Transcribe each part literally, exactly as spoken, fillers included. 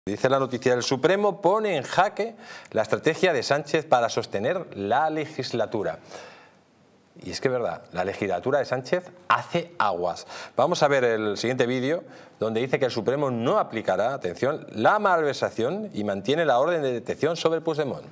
Dice la noticia, el Supremo pone en jaque la estrategia de Sánchez para sostener la legislatura. Y es que es verdad, la legislatura de Sánchez hace aguas. Vamos a ver el siguiente vídeo donde dice que el Supremo no aplicará, atención, la malversación y mantiene la orden de detención sobre Puigdemont.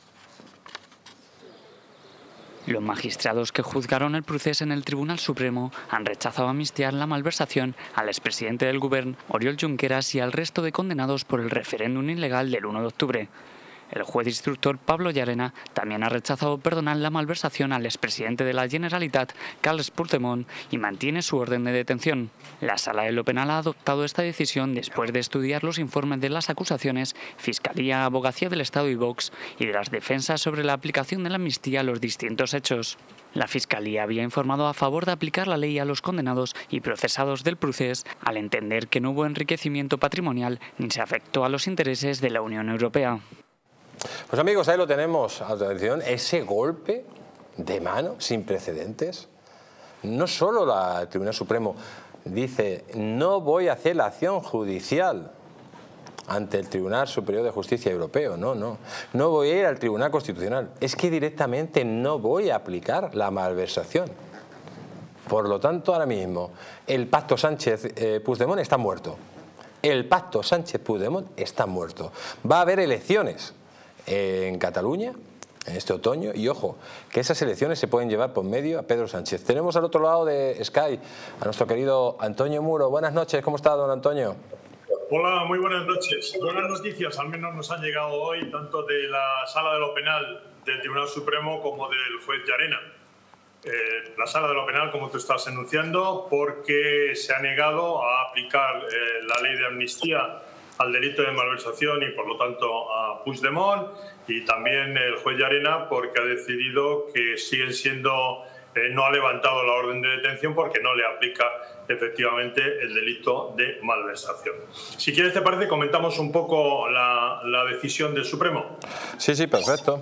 Los magistrados que juzgaron el proceso en el Tribunal Supremo han rechazado amnistiar la malversación al expresidente del Gobierno, Oriol Junqueras, y al resto de condenados por el referéndum ilegal del uno de octubre. El juez instructor Pablo Llarena también ha rechazado perdonar la malversación al expresidente de la Generalitat, Carles Puigdemont, y mantiene su orden de detención. La Sala de lo Penal ha adoptado esta decisión después de estudiar los informes de las acusaciones, Fiscalía, Abogacía del Estado y Vox, y de las defensas sobre la aplicación de la amnistía a los distintos hechos. La Fiscalía había informado a favor de aplicar la ley a los condenados y procesados del procés, al entender que no hubo enriquecimiento patrimonial ni se afectó a los intereses de la Unión Europea. Pues amigos, ahí lo tenemos, atención, ese golpe de mano sin precedentes. No solo la, el Tribunal Supremo dice, no voy a hacer la acción judicial ante el Tribunal Superior de Justicia Europeo, no, no, no voy a ir al Tribunal Constitucional, es que directamente no voy a aplicar la malversación. Por lo tanto, ahora mismo, el pacto Sánchez-Puigdemont está muerto. El pacto Sánchez-Puigdemont está muerto. Va a haber elecciones en Cataluña en este otoño y ojo, que esas elecciones se pueden llevar por medio a Pedro Sánchez. Tenemos al otro lado de Sky a nuestro querido Antonio Muro. Buenas noches, ¿cómo está, don Antonio? Hola, muy buenas noches. Buenas noticias, al menos nos han llegado hoy, tanto de la Sala de lo Penal del Tribunal Supremo como del juez Llarena. Eh, la Sala de lo Penal, como tú estás enunciando, porque se ha negado a aplicar eh, la ley de amnistía al delito de malversación y por lo tanto a Puigdemont, y también el juez Llarena porque ha decidido que siguen siendo, eh, no ha levantado la orden de detención porque no le aplica efectivamente el delito de malversación. Si quieres, te parece, comentamos un poco la, la decisión del Supremo. Sí, sí, perfecto.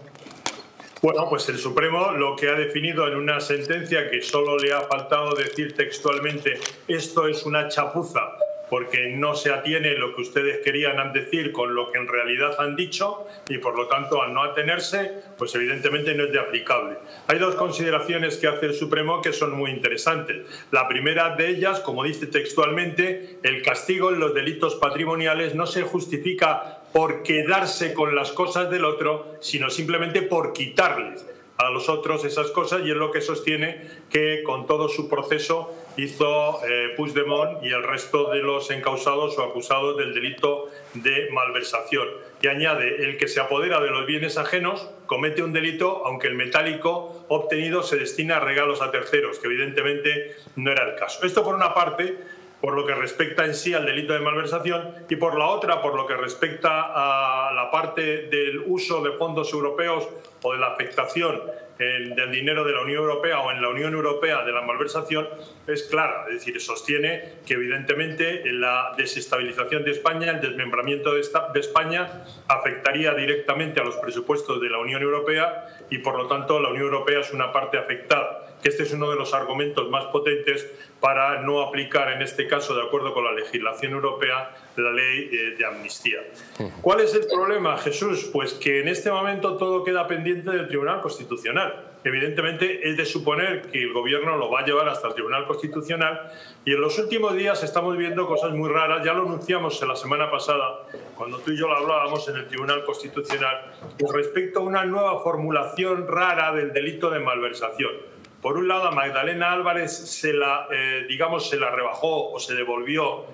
Bueno, pues el Supremo lo que ha definido en una sentencia que solo le ha faltado decir textualmente, esto es una chapuza, porque no se atiene lo que ustedes querían decir con lo que en realidad han dicho y por lo tanto al no atenerse, pues evidentemente no es de aplicable. Hay dos consideraciones que hace el Supremo que son muy interesantes. La primera de ellas, como dice textualmente, el castigo en los delitos patrimoniales no se justifica por quedarse con las cosas del otro, sino simplemente por quitarles a los otros esas cosas, y es lo que sostiene que con todo su proceso hizo eh, Puigdemont y el resto de los encausados o acusados del delito de malversación. Y añade, el que se apodera de los bienes ajenos comete un delito aunque el metálico obtenido se destina a regalos a terceros, que evidentemente no era el caso. Esto por una parte, por lo que respecta en sí al delito de malversación, y por la otra, por lo que respecta a la parte del uso de fondos europeos o de la afectación en, del dinero de la Unión Europea o en la Unión Europea de la malversación, es clara. Es decir, sostiene que evidentemente la desestabilización de España, el desmembramiento de, esta, de España, afectaría directamente a los presupuestos de la Unión Europea y por lo tanto la Unión Europea es una parte afectada. Que este es uno de los argumentos más potentes para no aplicar, en este caso, de acuerdo con la legislación europea, la ley eh, de amnistía. ¿Cuál es el problema, Jesús? Pues que en este momento todo queda pendiente del Tribunal Constitucional. Evidentemente es de suponer que el Gobierno lo va a llevar hasta el Tribunal Constitucional, y en los últimos días estamos viendo cosas muy raras. Ya lo anunciamos en la semana pasada, cuando tú y yo lo hablábamos en el Tribunal Constitucional, con respecto a una nueva formulación rara del delito de malversación. Por un lado, a Magdalena Álvarez se la, eh, digamos, se la rebajó o se devolvió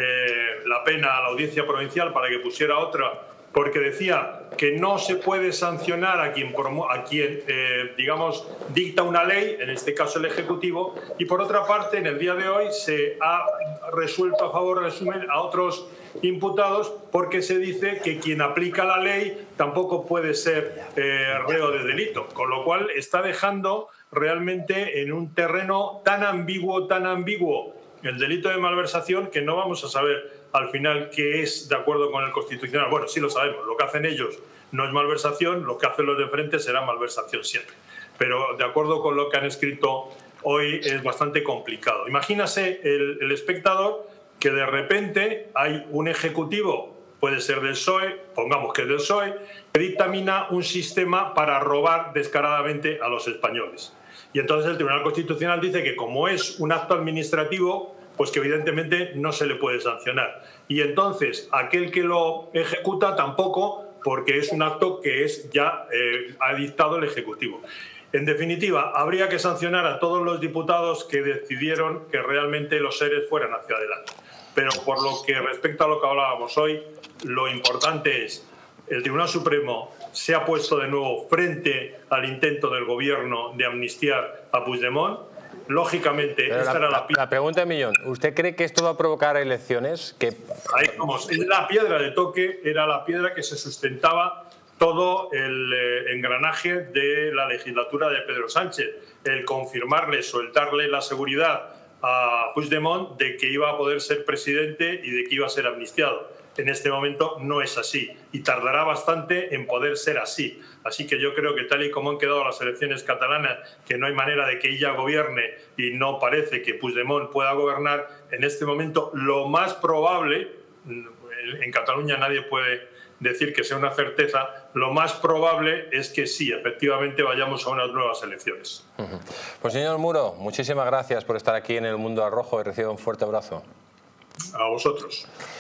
eh, la pena a la Audiencia Provincial para que pusiera otra, porque decía que no se puede sancionar a quien, a quien eh, digamos, dicta una ley, en este caso el Ejecutivo, y por otra parte, en el día de hoy se ha resuelto a favor, resumen, a otros imputados, porque se dice que quien aplica la ley tampoco puede ser eh, reo de delito, con lo cual está dejando realmente en un terreno tan ambiguo, tan ambiguo el delito de malversación, que no vamos a saber al final qué es de acuerdo con el Constitucional. Bueno, sí lo sabemos, lo que hacen ellos no es malversación, lo que hacen los de frente será malversación siempre. Pero de acuerdo con lo que han escrito hoy es bastante complicado. Imagínase el, el espectador que de repente hay un ejecutivo puede ser del P S O E, pongamos que es del P S O E, que dictamina un sistema para robar descaradamente a los españoles. Y entonces el Tribunal Constitucional dice que como es un acto administrativo, pues que evidentemente no se le puede sancionar. Y entonces aquel que lo ejecuta tampoco, porque es un acto que es ya eh, ha dictado el Ejecutivo. En definitiva, habría que sancionar a todos los diputados que decidieron que realmente los seres fueran hacia adelante. Pero por lo que respecta a lo que hablábamos hoy, lo importante es el Tribunal Supremo se ha puesto de nuevo frente al intento del Gobierno de amnistiar a Puigdemont. Lógicamente, Pero esta la, era la, la, la pregunta de millón. ¿Usted cree que esto va a provocar elecciones? Que... Ahí vamos. La piedra de toque era la piedra que se sustentaba todo el eh, engranaje de la legislatura de Pedro Sánchez. El confirmarle, soltarle la seguridad a Puigdemont de que iba a poder ser presidente y de que iba a ser amnistiado. En este momento no es así y tardará bastante en poder ser así. Así que yo creo que tal y como han quedado las elecciones catalanas, que no hay manera de que ella gobierne y no parece que Puigdemont pueda gobernar, en este momento lo más probable, en Cataluña nadie puede decir que sea una certeza, lo más probable es que sí, efectivamente vayamos a unas nuevas elecciones. Uh-huh. Pues señor Muro, muchísimas gracias por estar aquí en El Mundo al Rojo y reciba un fuerte abrazo. A vosotros.